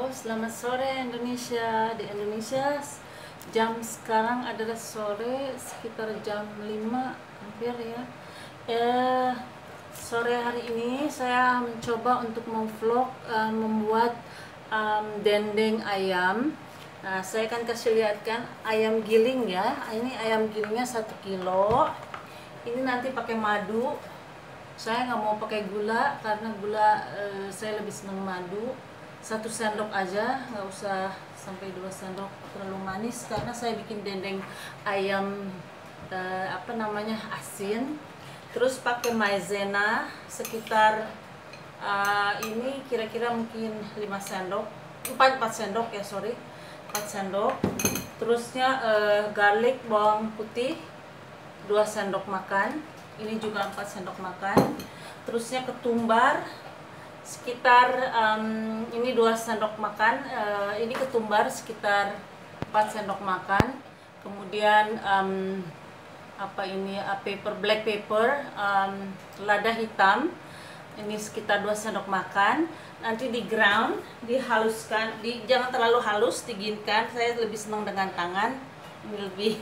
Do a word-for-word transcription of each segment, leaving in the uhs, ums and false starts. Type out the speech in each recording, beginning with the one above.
Halo, selamat sore Indonesia. Di Indonesia jam sekarang adalah sore sekitar jam lima hampir ya. Eh, sore hari ini saya mencoba untuk memvlog uh, membuat um, dendeng ayam. Nah, saya akan kasih lihatkan ayam giling ya. Ini ayam gilingnya satu kilo. Ini nanti pakai madu. Saya nggak mau pakai gula karena gula uh, saya lebih senang madu. Satu sendok aja, nggak usah sampai dua sendok, terlalu manis karena saya bikin dendeng ayam eh, apa namanya asin. Terus pakai maizena sekitar uh, ini kira-kira mungkin lima sendok, empat empat sendok ya sorry, empat sendok. Terusnya uh, garlic bawang putih dua sendok makan, ini juga empat sendok makan. Terusnya ketumbar sekitar um, ini dua sendok makan, uh, ini ketumbar sekitar empat sendok makan. Kemudian um, apa ini uh, paper black pepper, um, lada hitam, ini sekitar dua sendok makan. Nanti di ground, dihaluskan, di, jangan terlalu halus, diginkan. Saya lebih senang dengan tangan, ini lebih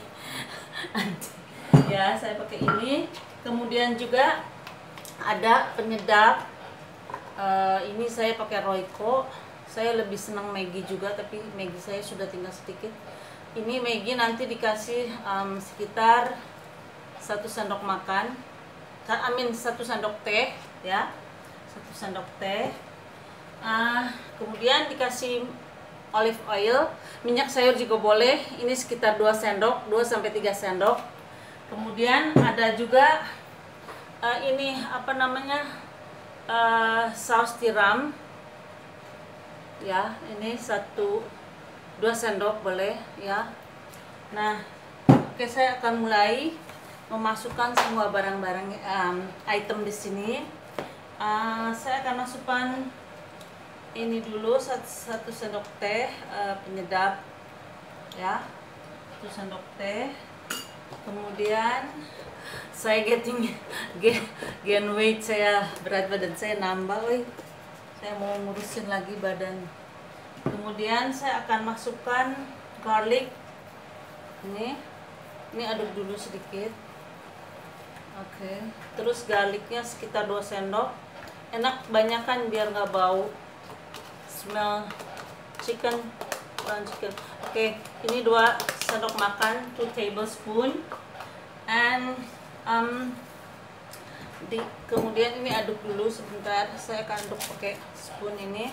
ya saya pakai ini. Kemudian juga ada penyedap. Uh, ini saya pakai Royco. Saya lebih senang Maggi juga, tapi Maggi saya sudah tinggal sedikit. Ini Maggi nanti dikasih um, sekitar satu sendok makan, amin satu sendok teh ya, satu sendok teh. Uh, kemudian dikasih olive oil, minyak sayur juga boleh. Ini sekitar dua sendok, dua sampai tiga sendok. Kemudian ada juga uh, ini apa namanya? Uh, saus tiram ya, ini satu dua sendok boleh ya. Nah, oke, saya akan mulai memasukkan semua barang-barang um, item di sini. Uh, saya akan masukkan ini dulu satu, satu sendok teh uh, penyedap ya, satu sendok teh. Kemudian saya getting gain, gain weight, saya berat badan saya nambah, woi. Saya mau ngurusin lagi badan. Kemudian saya akan masukkan garlic. Ini, ini aduk dulu sedikit. Oke. Terus garlicnya sekitar dua sendok. Enak banyakan biar nggak bau. Smell chicken, brown chicken. Oke, ini dua sendok makan, two tablespoon. And um, di, kemudian ini aduk dulu sebentar. Saya akan aduk pakai spoon ini,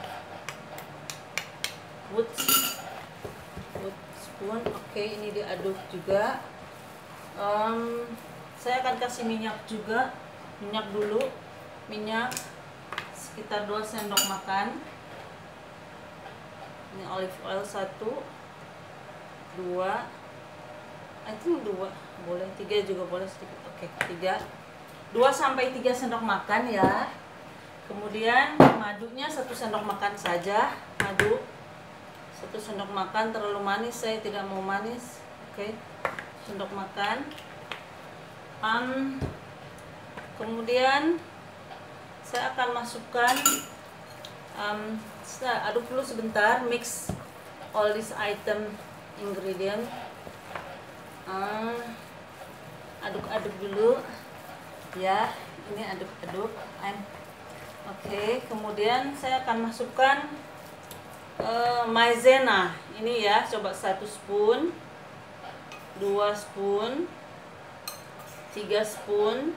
wood, wood spoon. Oke, ini diaduk juga. Um, saya akan kasih minyak juga, minyak dulu, minyak sekitar dua sendok makan. Ini olive oil satu, dua. I think dua boleh, tiga juga boleh sedikit. Oke, tiga, dua sampai tiga sendok makan ya. Kemudian madunya satu sendok makan saja, madu satu sendok makan. Terlalu manis saya tidak mau manis. Oke, sendok makan. Um, kemudian saya akan masukkan, um, saya aduk dulu sebentar, mix all this item ingredient. Aduk-aduk uh, dulu ya, ini aduk-aduk. Oke, okay. Kemudian saya akan masukkan uh, maizena ini ya, coba satu spoon, dua spoon, tiga spoon,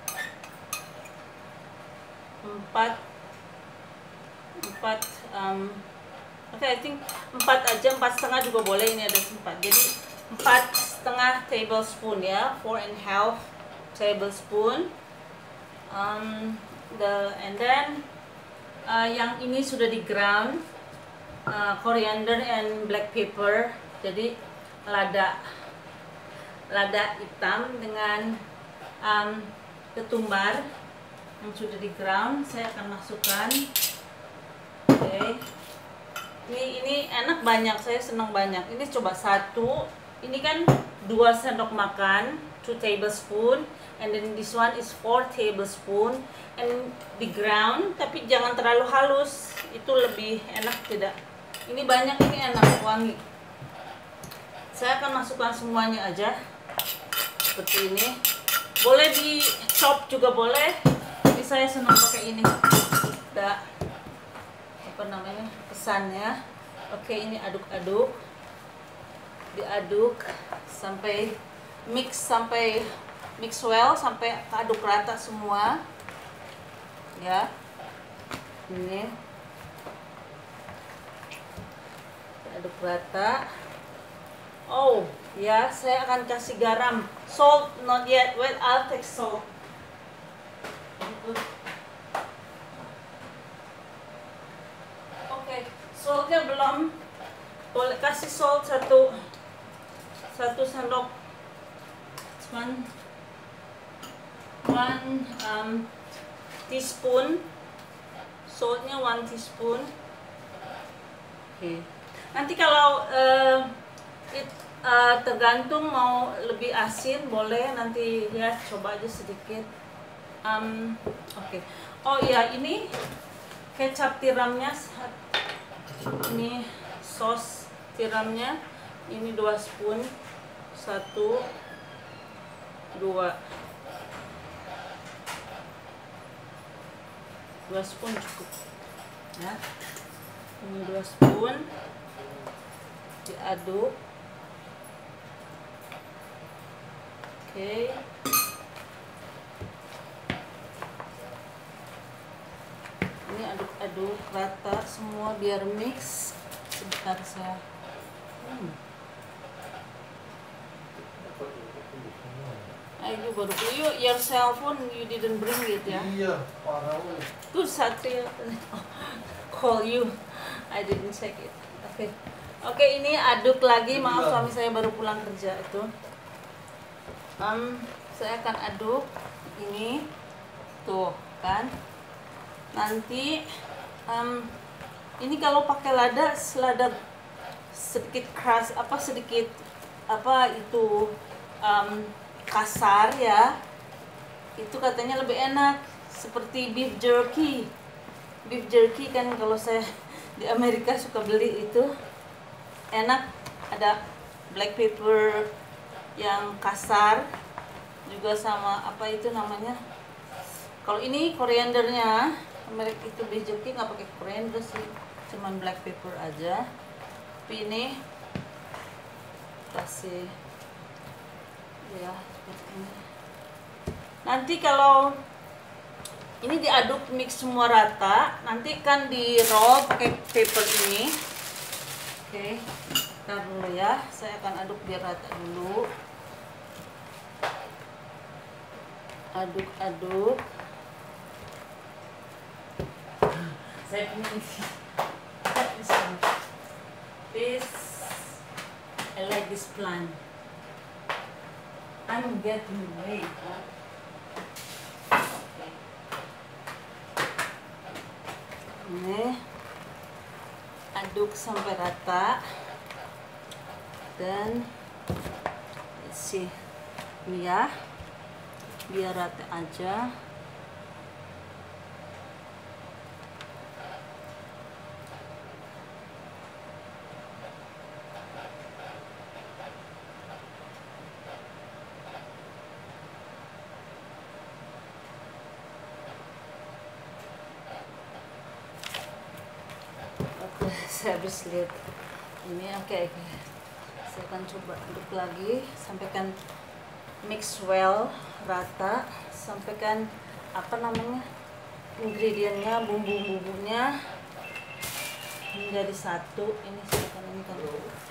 empat empat um, oke, okay, I think empat aja, empat setengah juga boleh. Ini ada empat, jadi empat setengah tablespoon ya, four and half tablespoon. Um, the and then uh, yang ini sudah di ground, uh, coriander and black pepper. Jadi lada lada hitam dengan um, ketumbar yang sudah di ground. Saya akan masukkan. Oke, okay. Ini ini enak banyak, saya senang banyak. Ini coba satu. Ini kan dua sendok makan, two tablespoon. and then this one is four tablespoon, and di ground, tapi jangan terlalu halus, itu lebih enak tidak. Ini banyak, ini enak, wangi. Saya akan masukkan semuanya aja seperti ini. Boleh di chop juga boleh, tapi saya senang pakai ini. Ada apa namanya, pesannya. Oke, ini aduk-aduk, diaduk sampai mix, sampai mix well, sampai aduk rata semua ya. Ini aduk rata. Oh ya, saya akan kasih garam. Salt not yet. Wait, I'll take salt. Oke, saltnya belum. Boleh kasih salt satu satu sendok. One one um, teaspoon. Saltnya one teaspoon. Oke. Okay. Nanti kalau uh, it, uh, tergantung mau lebih asin boleh, nanti ya coba aja sedikit. Um, Oke. Okay. Oh iya, ini kecap tiramnya. Ini sos tiramnya. Ini dua spoon. Satu, dua. Dua spoon cukup. Ya. Ini dua spoon. Diaduk. Oke. Okay. Ini aduk-aduk rata semua biar mix. Sebentar saya. Hmm. Ayo baru you your cell phone you didn't bring it ya? Iya, parah. Tuh Satria call you, I didn't check it. Oke, okay. Oke okay, ini aduk lagi. Maaf suami saya baru pulang kerja itu. Um, saya akan aduk ini, tuh kan. Nanti um, ini kalau pakai lada, selada sedikit keras, apa sedikit apa itu. Um, kasar ya, itu katanya lebih enak, seperti beef jerky. Beef jerky kan kalau saya di Amerika suka beli itu enak, ada black pepper yang kasar juga, sama apa itu namanya, kalau ini koriandernya. Amerika itu beef jerky nggak pakai koriander sih, cuman black pepper aja. Tapi ini kasih ya seperti ini. Nanti kalau ini diaduk mix semua rata, nanti kan di roll pakai paper ini. Oke, ntar dulu ya, saya akan aduk biar rata dulu. Aduk-aduk. Saya punya ini. This, I like this plant. I'm getting late. Huh? Okay. Ini aduk sampai rata dan let's see, ini ya, biar rata aja. Saya habis lihat ini. Oke, okay, okay. Saya akan coba aduk lagi, sampaikan mix well rata, sampaikan apa namanya ingredientnya, bumbu-bumbunya menjadi satu. Ini saya akan ini kan.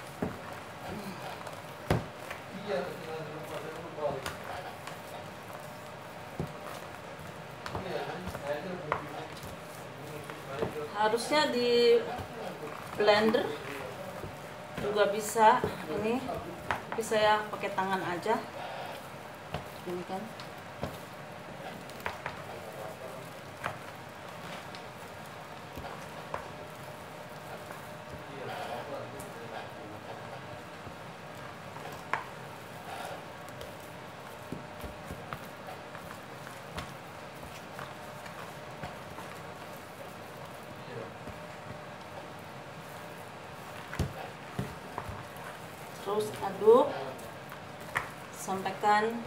Harusnya di blender juga bisa ini, tapi saya pakai tangan aja ini kan. terus aduk, sampaikan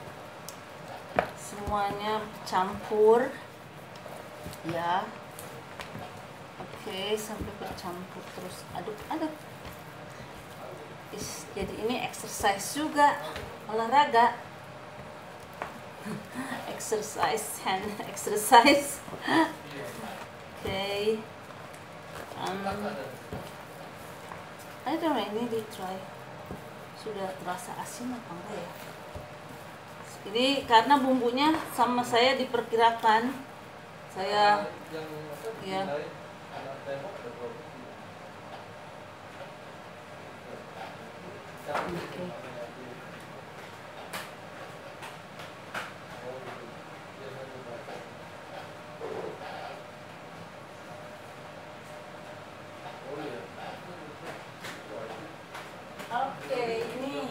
semuanya campur ya. Oke, sampai bercampur, terus aduk-aduk. Jadi ini exercise juga, olahraga. Exercise, hand exercise. Oke. Okay. Um, I don't know, ini di try. Sudah terasa asin apa enggak ya? Ini karena bumbunya sama saya diperkirakan. Saya ya. Okay. Oke, ini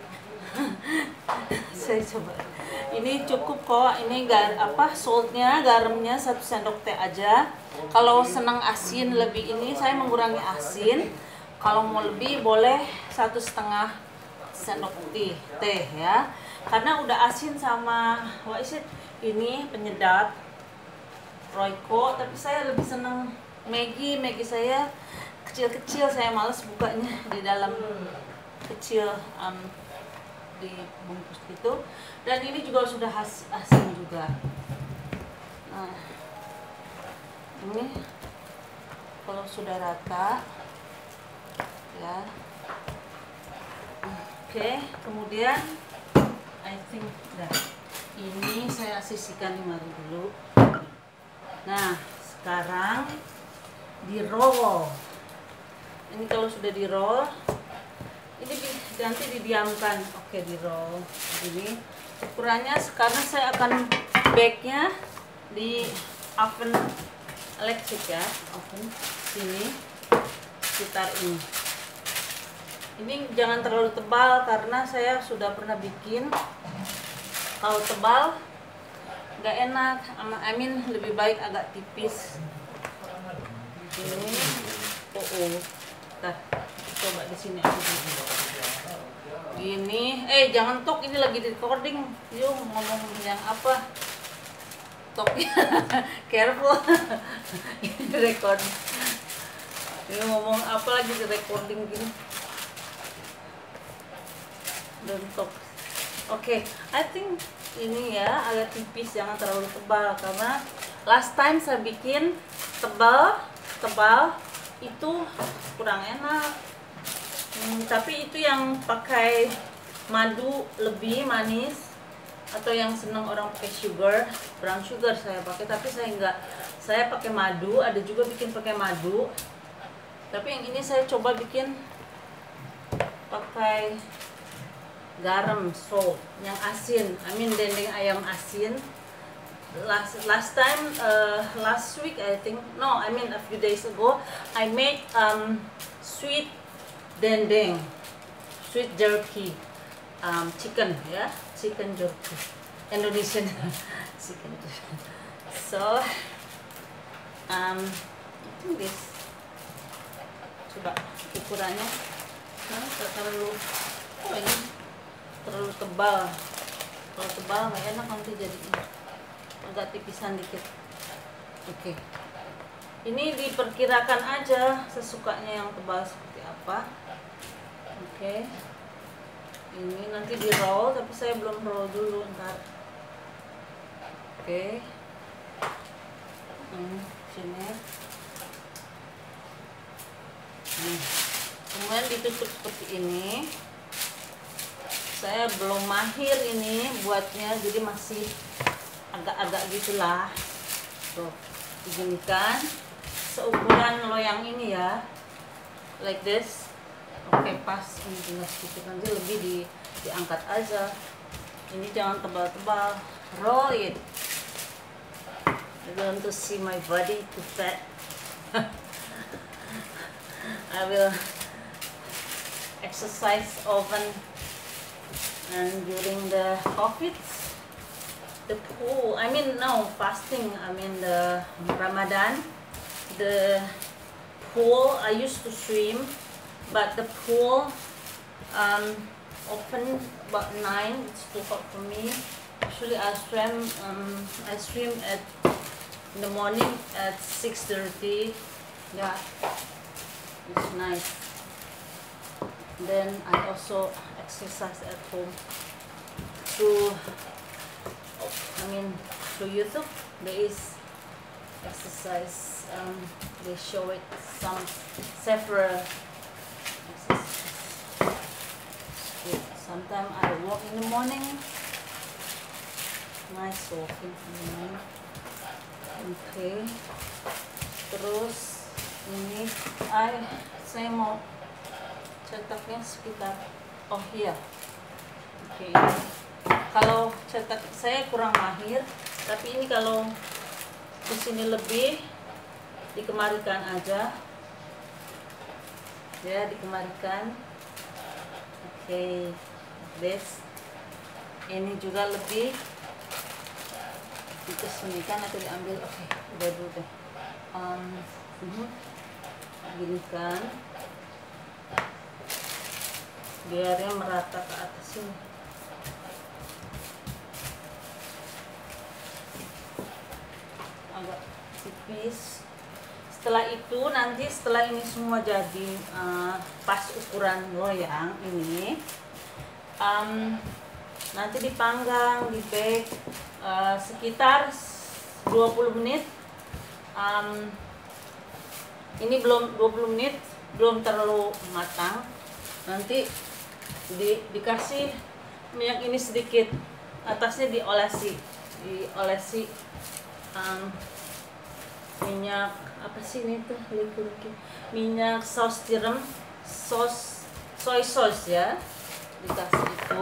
saya coba. Ini cukup kok. Ini gar apa saltnya, garamnya satu sendok teh aja. Kalau senang asin lebih ini saya mengurangi asin. Kalau mau lebih boleh satu setengah sendok teh teh ya. Karena udah asin sama what is it? Ini penyedap Royco, tapi saya lebih senang Maggi. Maggi saya kecil-kecil, saya males bukanya di dalam kecil, um, dibungkus gitu. Dan ini juga sudah as asin juga. Nah, ini kalau sudah rata ya. Oke, okay, kemudian I think nah, ini saya sisihkan di mari dulu. Nah, sekarang di roll. Ini kalau sudah di roll, ini nanti didiamkan. Oke, di roll. Ini ukurannya sekarang saya akan bake-nya di oven elektrik ya, oven sini sekitar ini. Ini jangan terlalu tebal karena saya sudah pernah bikin. Kalau tebal nggak enak, I mean lebih baik agak tipis. Ini, oh, oh. Nah, coba di sini aja. Gini, eh jangan tok, ini lagi di recording. Yuk ngomong yang apa? Toknya, careful. Ini record. Ini ngomong apa lagi di recording gini? Don't talk. Oke, okay, I think ini ya agak tipis, jangan terlalu tebal karena last time saya bikin tebal, tebal itu kurang enak. Hmm, tapi itu yang pakai madu lebih manis, atau yang senang orang pakai sugar, brown sugar saya pakai, tapi saya enggak. Saya pakai madu, ada juga bikin pakai madu. Tapi yang ini saya coba bikin pakai garam, salt, yang asin. I mean dendeng ayam asin. Last last time, uh, last week I think, no, I mean a few days ago, I made um, sweet dendeng, sweet jerky, um, chicken ya, chicken jerky, Indonesian chicken jerky. So, um, I think this, coba ukurannya, nah, terlalu, oh ini terlalu tebal. Kalau tebal nggak enak nanti jadi agak tipisan dikit. Oke, okay. Ini diperkirakan aja sesukanya yang tebal seperti apa. Oke, okay. Ini nanti di roll, tapi saya belum roll dulu ntar. Oke, okay. hmm, sini. Hmm. Kemudian ditutup seperti ini. Saya belum mahir ini buatnya, jadi masih agak-agak gitulah. Tuh, diginikan seukuran loyang ini ya, like this. Oke, pas ini tinggal sedikit, nanti lebih di, diangkat aja. Ini jangan tebal-tebal. Roll it. You want to see my body too fat? I will exercise often. And during the COVID, the pool, I mean no fasting, I mean the Ramadan, the pool, I used to swim, but the pool um, open about nine. It's too hot for me. Usually I stream um, I stream at in the morning at six thirty. Yeah, it's nice. Then I also exercise at home through I mean through YouTube. There is exercise. Um, they show it some several exercises. Sometimes I walk in the morning. Nice walking in the morning. Okay. Terus ini I saya mau cetaknya sekitar oh iya. Oke. Okay. Kalau cetak saya kurang mahir, tapi ini kalau di sini lebih dikemarikan aja. Ya, dikemarikan. Oke. Okay. This. Ini juga lebih dikesinikan atau diambil. Oke, okay. Udah dulu deh. Um, uh, gini kan. Biarnya merata ke atas ini. Agak tipis. Setelah itu nanti setelah ini semua jadi uh, pas ukuran loyang ini, um, nanti dipanggang di bake uh, sekitar dua puluh menit. Um, ini belum dua puluh menit, belum terlalu matang. Nanti di, dikasih minyak ini sedikit, atasnya diolesi, diolesi um, minyak apa sih ini tuh lagi minyak saus tiram, sos soy sauce ya, dikasih itu.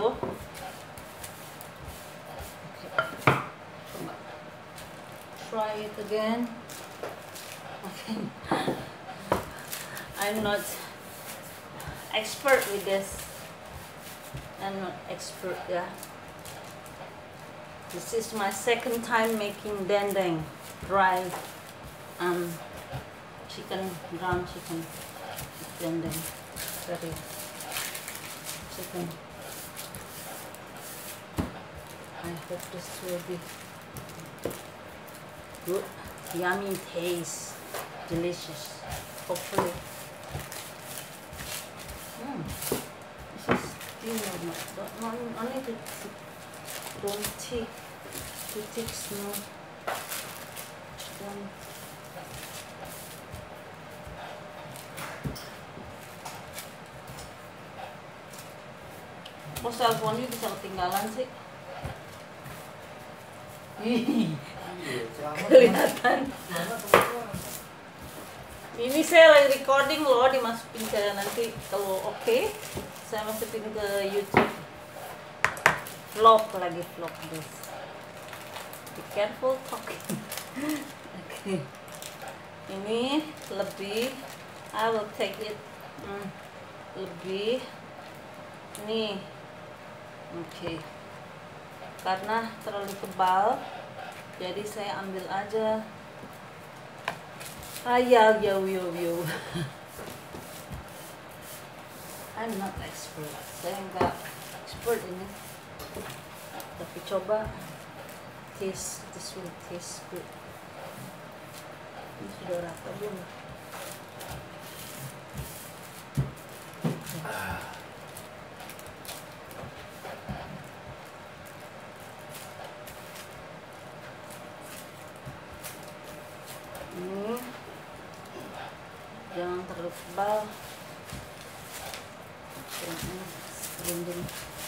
Okay. Coba try it again. Okay. I'm not expert with this. I'm not expert, yeah. This is my second time making dendeng, dry um chicken, ground chicken dendeng, curry chicken. I hope this will be good, yummy taste, delicious. Hopefully. Hmm. This is still not, not only the don't take to take snow. Don't. Kok cellphone-nya bisa ketinggalan sih? Kelihatan. Ini saya lagi recording loh, dimasukin ke nanti kalau oke, okay, saya masukin ke YouTube. Vlog lagi vlog this. Be careful talking. Oke. Okay. Ini lebih, I will take it. Hmm, lebih. Nih. Oke. Okay. Karena terlalu tebal, jadi saya ambil aja. Ayah, yo yo yo. I'm not expert. Saya enggak expert ini. Tapi coba taste, this will taste good. Ini sudah rata belum? Ini jangan terlalu tebal. Ini serunding.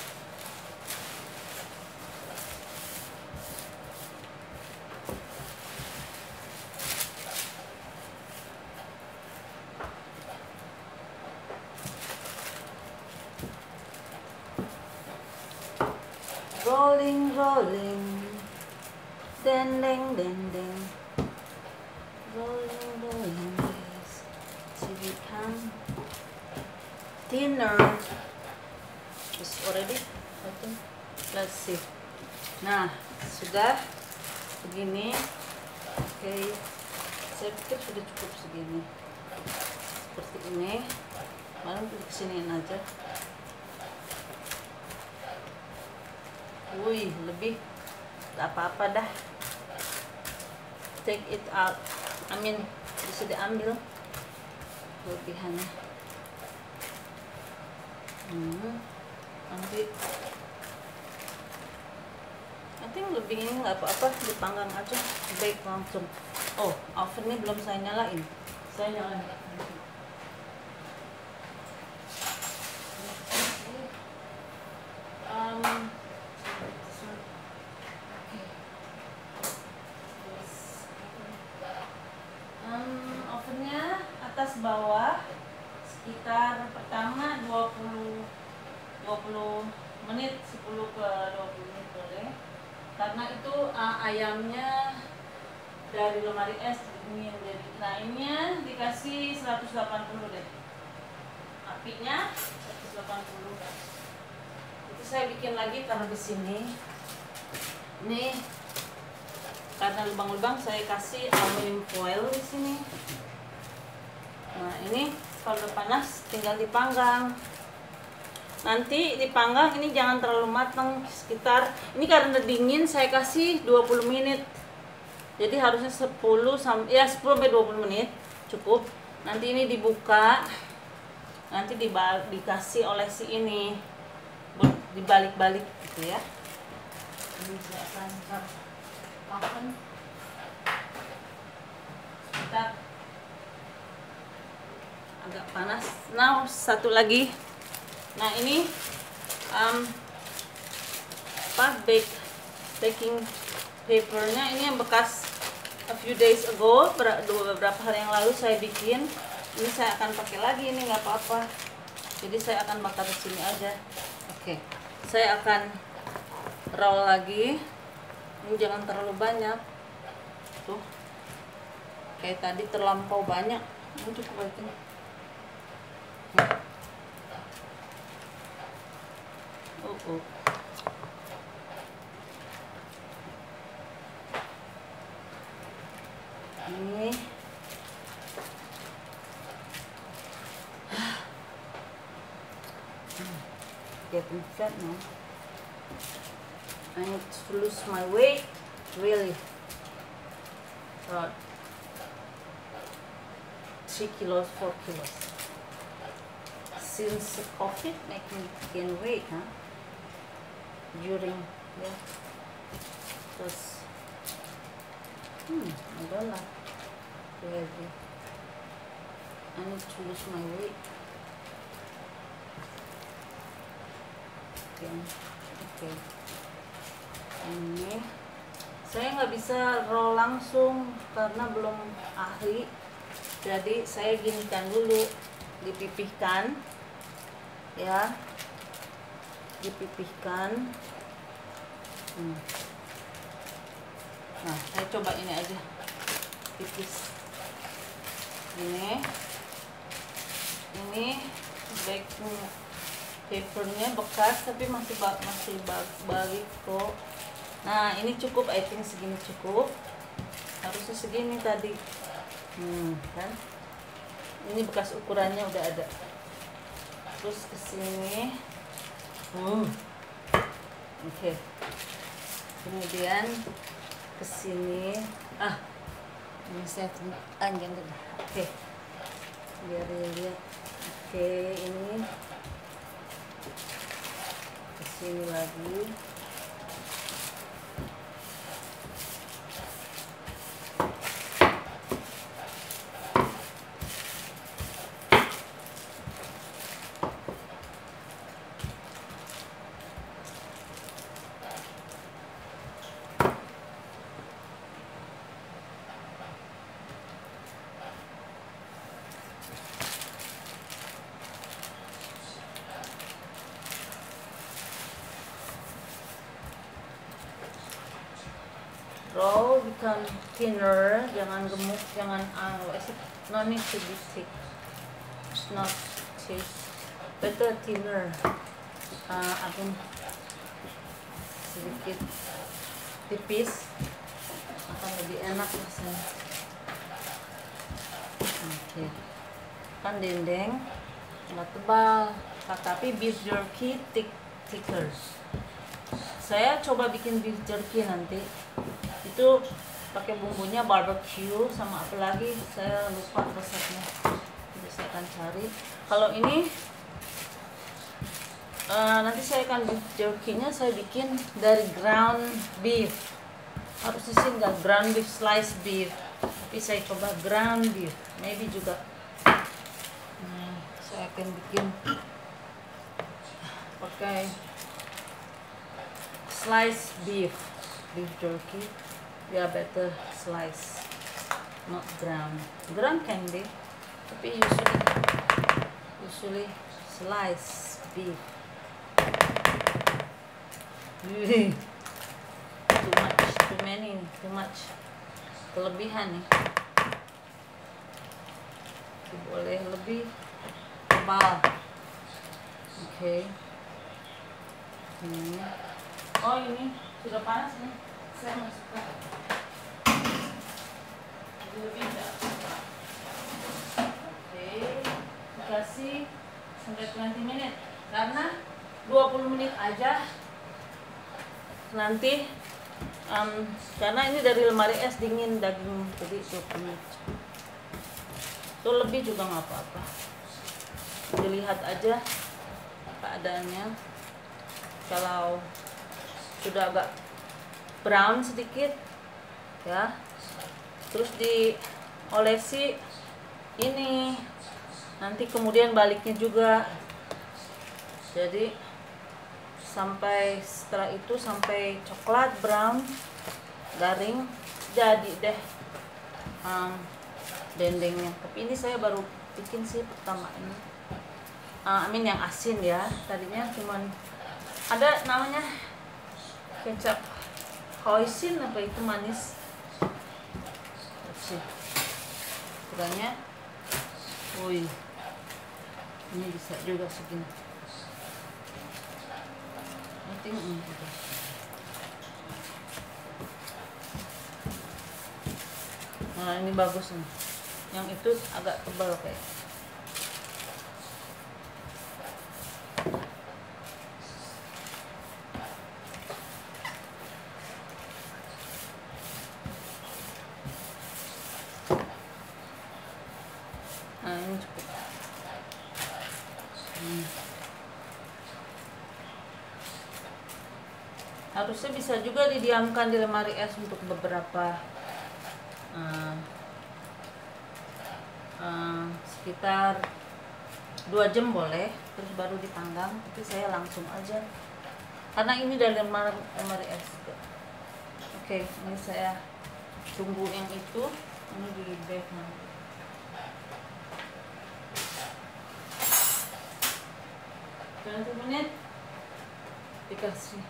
Rolling, rolling, dendeng, dendeng, rolling, rolling, yes, till we come. Dinner is already, I think. Let's see. Nah, sudah begini. Oke, okay. Saya pikir sudah cukup segini. Seperti ini. Malam kesiniin aja. Wih, lebih gak apa-apa dah. Take it out. I mean, bisa diambil kelebihannya. Hmm, nanti I think lebih ini nggak apa-apa, dipanggang aja, bake langsung. Oh, ovennya belum saya nyalain. Saya nyalain. Um, um, ovennya atas bawah sekitar pertama dua puluh menit, sepuluh ke dua puluh menit boleh. Karena itu uh, ayamnya dari lemari es ini yang jadi. Nah, ini dikasih seratus delapan puluh deh. Apinya seratus delapan puluh. Itu saya bikin lagi karena di sini. Nih karena lubang-lubang saya kasih aluminium foil di sini. Nah, ini kalau udah panas tinggal dipanggang. Nanti dipanggang ini jangan terlalu matang, sekitar ini karena dingin saya kasih dua puluh menit. Jadi harusnya sepuluh sampai ya sepuluh sampai dua puluh menit cukup. Nanti ini dibuka. Nanti dibalik, dikasih oleh si ini. Dibalik-balik gitu ya. Ini saya akan oven sebentar. Agak panas. Nah, satu lagi. Nah, ini um, apa bake baking papernya ini yang bekas a few days ago, beberapa hari yang lalu saya bikin. Ini saya akan pakai lagi, ini nggak apa-apa. Jadi saya akan bakar di sini aja. Oke, saya akan roll lagi. Ini jangan terlalu banyak. Tuh, kayak tadi terlampau banyak. Ini cukup aja. Hmm. Oh, oh. Ini getting fat now. I need to lose my weight, really. About three kilos, four kilos. Since COVID make me gain weight, huh? During yeah, terus hmm, adalah heavy. I need to lose my weight. Oke, okay. Okay. Ini saya nggak bisa roll langsung karena belum ahli. Jadi saya ginikan dulu, dipipihkan, ya, dipipihkan. Hmm. Nah, saya coba ini aja, pipis. Ini, ini baking papernya bekas tapi masih masih balik kok. Nah, ini cukup, I think segini cukup. Harusnya segini tadi. Hmm, kan? Ini bekas ukurannya udah ada. Terus ke sini. Hmm. Oke. Okay. Kemudian ke sini. Ah. Ini saya panjang dulu. Oke. Okay. Biar lihat. Oke, okay, ini ke sini lagi. Roll become thinner, jangan gemuk, jangan uh, no need to be thick, it's not thick, better thinner. Uh, akan sedikit tipis, akan lebih enak rasanya. Oke, okay. Kan dendeng nggak tebal, tapi beef jerky thick thicker. Saya coba bikin beef jerky nanti. Itu pakai bumbunya barbecue sama apa lagi? Saya lupa resepnya. Jadi saya akan cari. Kalau ini uh, nanti saya akan beef jerky-nya saya bikin dari ground beef. Harusnya sih nggak ground beef, slice beef. Tapi saya coba ground beef. Maybe juga. Nah, saya akan bikin pakai slice beef, beef jerky. Dia better slice, not ground. Ground can be, tapi usually usually slice beef. Too much, too many, too much. Kelebihan nih. Boleh lebih tebal. Oke. Okay. Hmm. Oh ini sudah panas nih. Saya masukkan. Lebih enggak? Oke. Kasih sampai dua puluh menit. Karena dua puluh menit aja. Nanti um, karena ini dari lemari es dingin daging, jadi dua puluh menit. Itu lebih juga nggak apa-apa. Dilihat aja keadaannya. Kalau sudah agak brown sedikit ya, terus diolesi ini, nanti kemudian baliknya juga, jadi sampai setelah itu sampai coklat brown garing, jadi deh um, dendengnya. Tapi ini saya baru bikin sih pertama ini. uh, I mean yang asin ya, tadinya cuman ada namanya kecap hoisin apa itu manis. Sih kurangnya, woi ini bisa juga segini. I think ini juga. Nah ini bagus nih, yang itu agak tebal kayak. Nah ini cukup. Hmm. Harusnya bisa juga didiamkan di lemari es untuk beberapa uh, uh, sekitar dua jam boleh, terus baru dipanggang. Tapi saya langsung aja karena ini dari lemari, lemari es. Oke, ini saya tunggu yang itu, ini di bake nanti. dua puluh menit dikasih.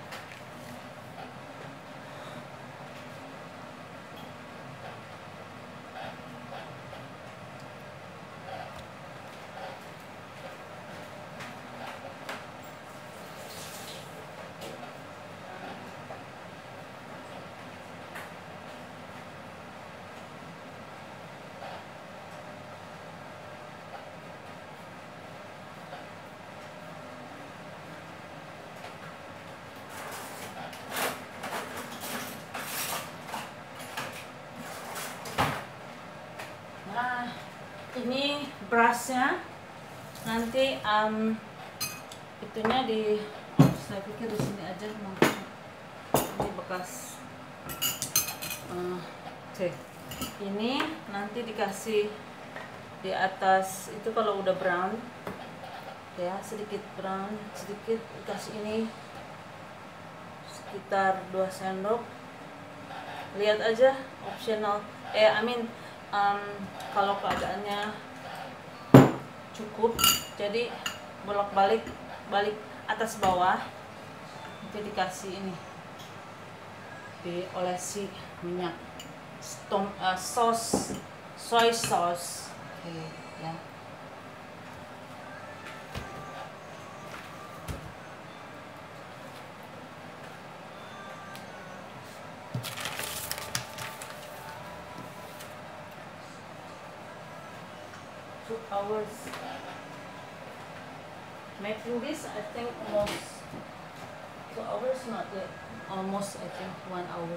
Ini brushnya nanti um, itunya di, saya pikir di sini aja, ini bekas. Uh, Oke, ini nanti dikasih di atas itu kalau udah brown ya, sedikit brown, sedikit dikasih ini sekitar dua sendok. Lihat aja, optional. Eh, I mean Um, kalau keadaannya cukup, jadi bolak-balik, balik atas bawah, nanti dikasih ini, diolesi minyak, Stom, uh, sauce, soy sauce, oke okay, ya. Two hours making this, I think almost two hours not yet, almost I think one hour.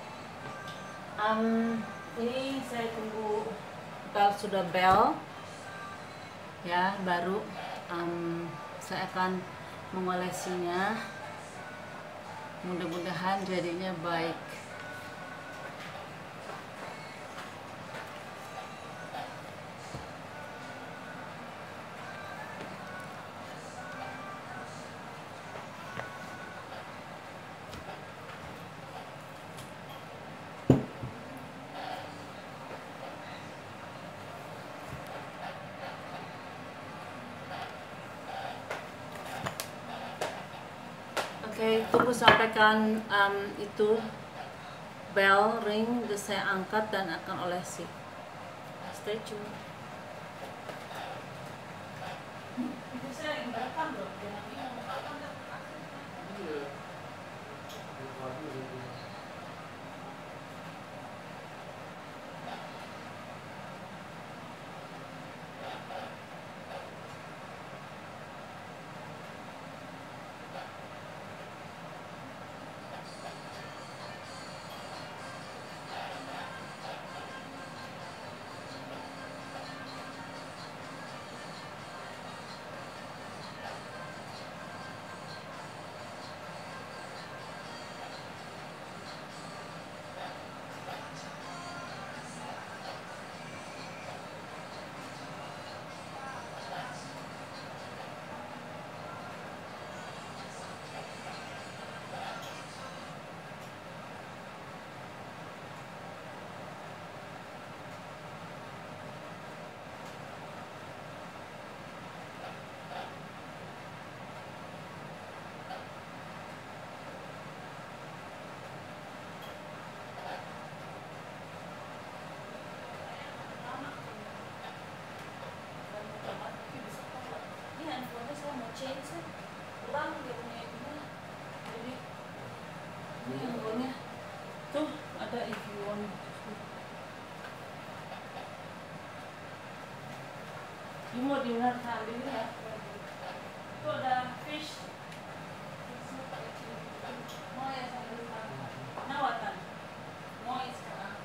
Um, ini saya tunggu kalau sudah bell ya, baru um, saya akan mengolesinya. Mudah-mudahan jadinya baik. Oke, okay, tunggu sampai kan um, itu bell ring, saya angkat dan akan olesi. Stay tune. Itu saya yang merekam loh. Change kurang dia punya ini, jadi ini handphonenya tuh ada if you want. Ini mau dinner sambil ini ya, itu ada fish mau ya sambil nawatan mau sekarang.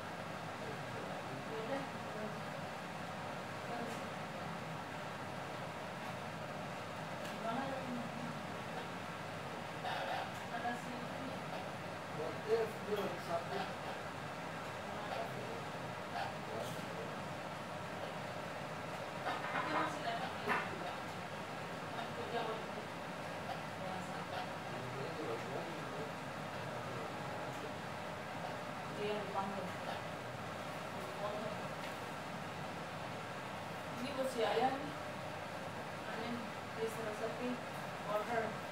Ini buat si ayah nih, ini resep order.